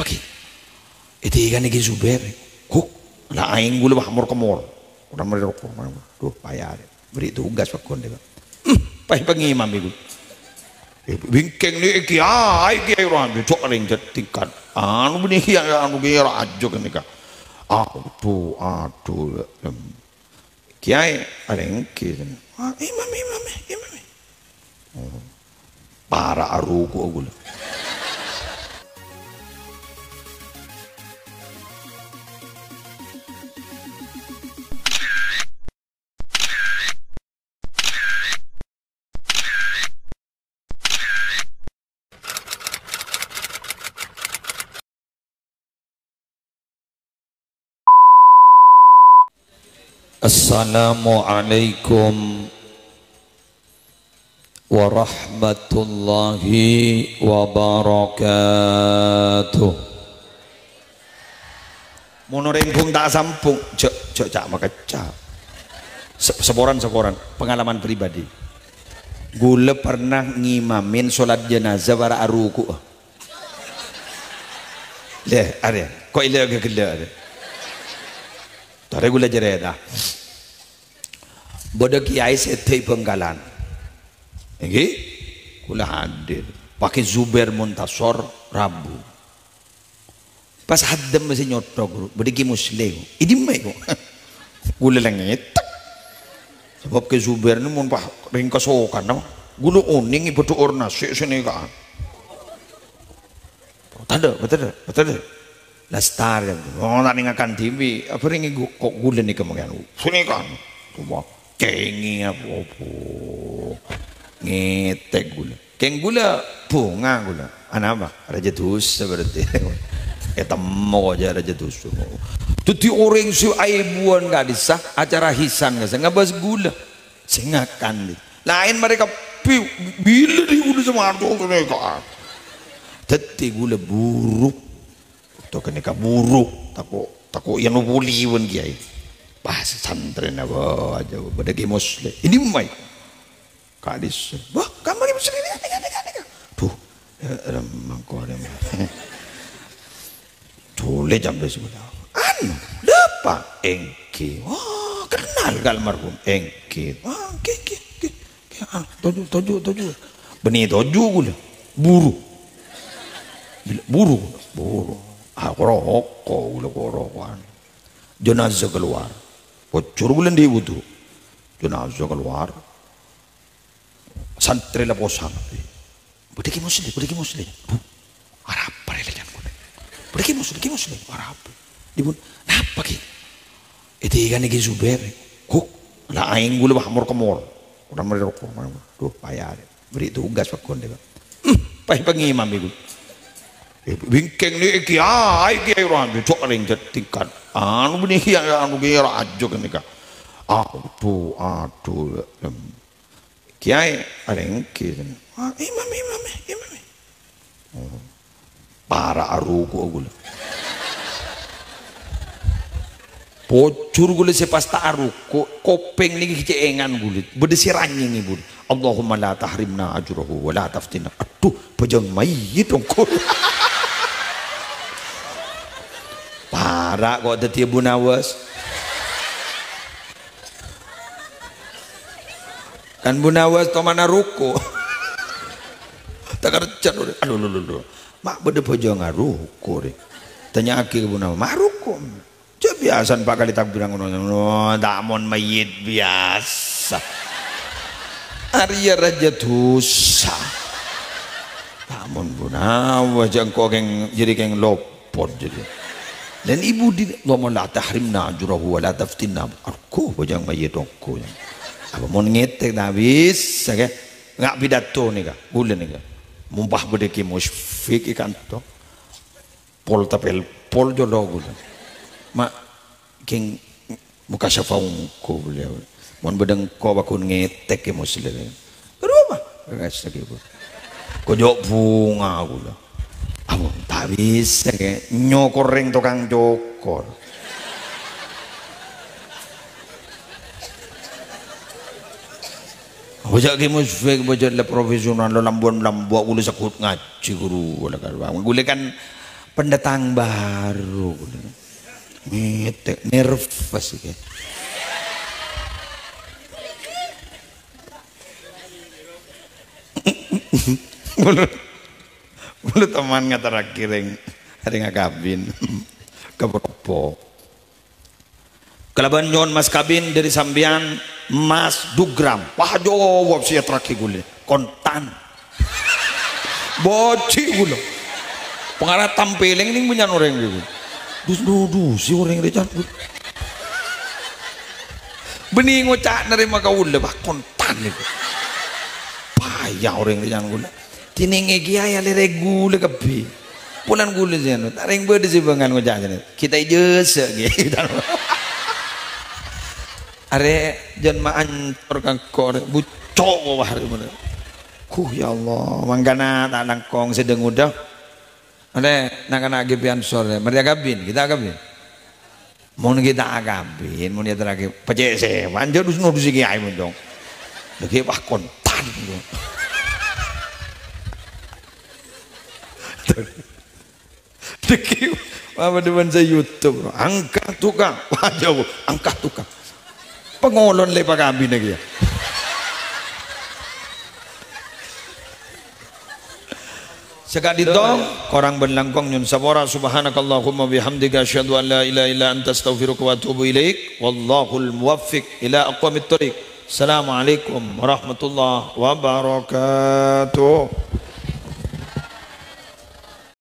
ki? Itu ikan iki Zubair. Huk, lah aing gula bahmur kemol. Orang merokok, tuh payah. Beri tugas pakon deh. Payah pengimam itu. Bingkeng ni iki iki orang tu cok ring tingkat. Anu bini anu kira ajo kan nika. Aduh. Kiai ring kira. Imam. Para aruku gula. Assalamualaikum warahmatullahi wabarakatuh. Mono rembung tak sampung, cak makacak. Seporan pengalaman pribadi. Gula pernah ngimamin sholat jenazah para aruku. Leh, ada. Kok ilah gila ada. Tare gula jereda. Bodoh kiai setei Penggalan. Oke? Gula hadir. Pakai Zubair Muntasor Rabu. Pas haddam masih nyotok guru. Berdiki muslim. Ini mai kok. Gula langit. Sebab ke Zubair ni mun pah ringkasokan nama. Gula oning ibu tu ornas sini kan. Betul. Lastar. Oh tak ningakan TV. Apa ringi kok gula ni kemudian. Sini kan. Cuma kengi apa ngetek gula. Keng gula bunga gula. Anak apa? Raja dosa berarti. Temo aja raja dosa. Tuti orang si aibuan gak disah acara hisan gak sah ngabas gula. Sengakan di. Lain mereka bila di gula sama arto mereka. Teti gula buruk. Tuh kenika buruk. Tako yang nubuliwan kiai. Bahasa santren apa aja berdagi muslim. Ini mai. Kadis. Wah, kamu ini muslim ini. Tuh, mangko ada. Tole jambe sebelah. Anu, lepa engke. Wah, kenal almarhum engke. Wah, ke. Toju. Benih toju gula. Buru. Aku rokok gula korokan. Jenazah keluar. Bocor bulan di wudu. Jenazah keluar. Santri lah posang. Berdeki muslim. Bu, Arab perelejan gue. Berdeki muslim. Arab. Dibun, napa ki? Itu ikan iki Zubair. Kok, lah aing gula bahmur kemol. Orang merokok. Tuh payah. Beri tugas pakon deh. Payah pengimam itu. Bingkeng ni iki orang tu cok ring tingkat. Anu bini anu kira ajo kan nika. Aduh. Kiai ring kira. Imam. Para aruku gula. Bocor gula sepas tak aruku. Kopeng ni keceengan gulit. Berdesi ranying ibu. Allahumma la tahrimna ajrahu wa la taftina. Aduh, pejang mayit dong. Parah kok tadi Abu Nawas. Kan Bu Nawas to mana ruko. Tak kerja dulu. Aduh. Mak bede pojong ruko deh. Tanya aki Bu Nawas, mak ruko. Cak biasa Pak kali tak bilang ngono. Damon mayit biasa. Arya raja dosa. Damon Bu Nawas jangko jadi keng lopot jadi. Dan ibu di Allahumma la tahrimna ajrahu wa la taftinna. Aku bojang mayit aku. Apa mau ngetek habis saja. Ngak pidato nih kak. Bulan nih kak. Mumpah berdeki musfik ikan to. Pol jodoh bulan. Mak king muka syafa'ungku beliau. Mohon bedeng ko bakun ngetek ke muslim. Kenapa? Guys lagi bu. Kojok bunga gula. Abang tak bisa kayak nyokoreng tukang jokor. Bojak ke musfik bojak le profesional lo lambuan gulu sakut ngaji guru wala kan. Gule kan pendatang baru. Ngete nervous iki. Mulu teman ngatara kiring hari ngakabin keberpo kelaban nyon mas kabin dari sambian mas dugram wah jawab sih terakhir gule kontan boci gula pengarah tampiling ini punya orang gitu si orang recan bening ngocak nerima kau lebah kontan itu payah orang recan gula tiningi kiai ale regule kepi pulan gule jeno taring bede si bangan ngocak kita jese gitu are jan ma ancor kang kor bucok wah bener ya Allah mangkana tak nangkong sedeng udah are nangkana agipian sore mereka gabin kita gabin mun kita agabin mun dia terakhir pecek se manjur dus nudusi kiai mun dong lagi wah kontan Deki apa depan saya YouTube angkat tukang wah jauh angkat tukang pengolon lepak kambing lagi ya sekali dong korang berlangkong nyun sabora subhanakallahumma bihamdika asyhadu an la ilaha illa anta astaghfiruka wa atubu ilaik wallahul muwaffiq ila aqwamit thoriq assalamualaikum warahmatullahi wabarakatuh.